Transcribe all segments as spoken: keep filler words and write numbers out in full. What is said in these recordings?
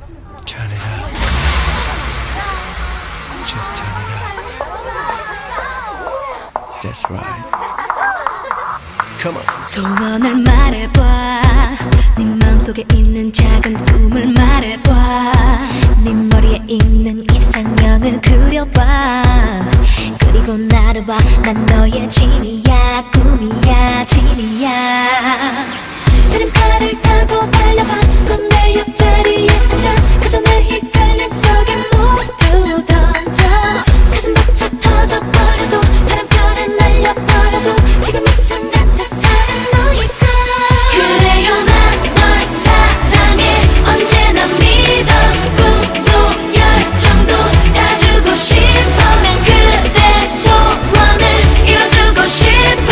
Turn it up. Just turn it up. That's right. Come on. 소원을 말해봐. 네 마음속에 있는 작은 꿈을 말해봐. 네 머리에 있는 이상형을 그려봐. 그리고 나를 봐. 난 너의 지니야. 꿈이야. 지니야. 드림카를 타고 달려봐. 넌 내 옆자리에 앉아. 그저 내 헷갈림 속에 모두 던져. 가슴 벅차 터져버려도 바람결에 날려버려도 지금 이 순간 세상은 너일까. 그래요 난 널 사랑해. 언제나 믿어. 꿈도 열정도 다 주고 싶어. 난 그대 소원을 이뤄주고 싶은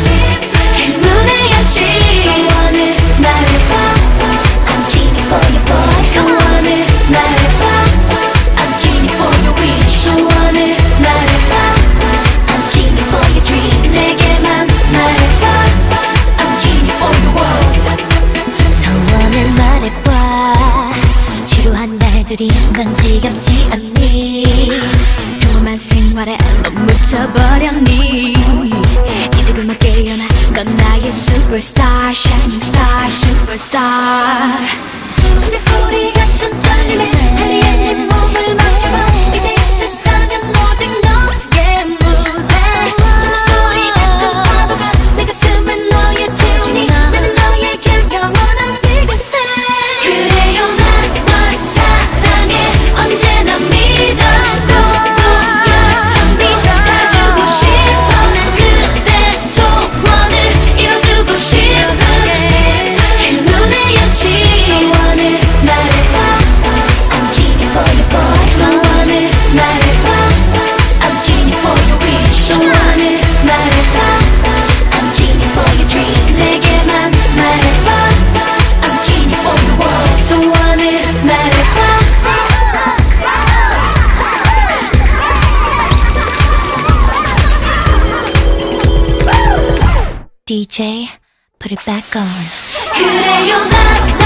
행운의 여신. 소원을 말해봐. I'm Genie for your boy. 소원을 말해봐. I'm Genie for your wish. 소원을 말해봐. I'm Genie for your dream. 내게만 말해봐. I'm Genie for your world. 소원을 말해봐. 지루한 날들이 난 지겹지 않니. 평범한 생활에 넌 묻혀버렸니. 이제 그만 깨어나. 넌 나의 superstar. Shining star, superstar. 심장 소리 같은 떨림에 할리에 네 몸을 맡겨봐. 이제 이 세상은 오직 너의 무대. 눈물 소리 같은 파도가 내 가슴에 너의 지운이. 나는 너에게 영원한 biggest fan. 그래요 난 널 사랑해. 언제나 믿어. 꿈도 열정도 다 주고 싶어. 난 그대 소원을 이뤄주고 싶은 행운의 여신. 소원을 말해봐. I'm Genie for your boy. 소원을 말해봐. I'm Genie for your wish. 소원을 말해봐. I'm Genie for your dream. 내게만 말해봐. I'm Genie for your world. 소원을 말해봐. 디제이 put it back on. 그래요 난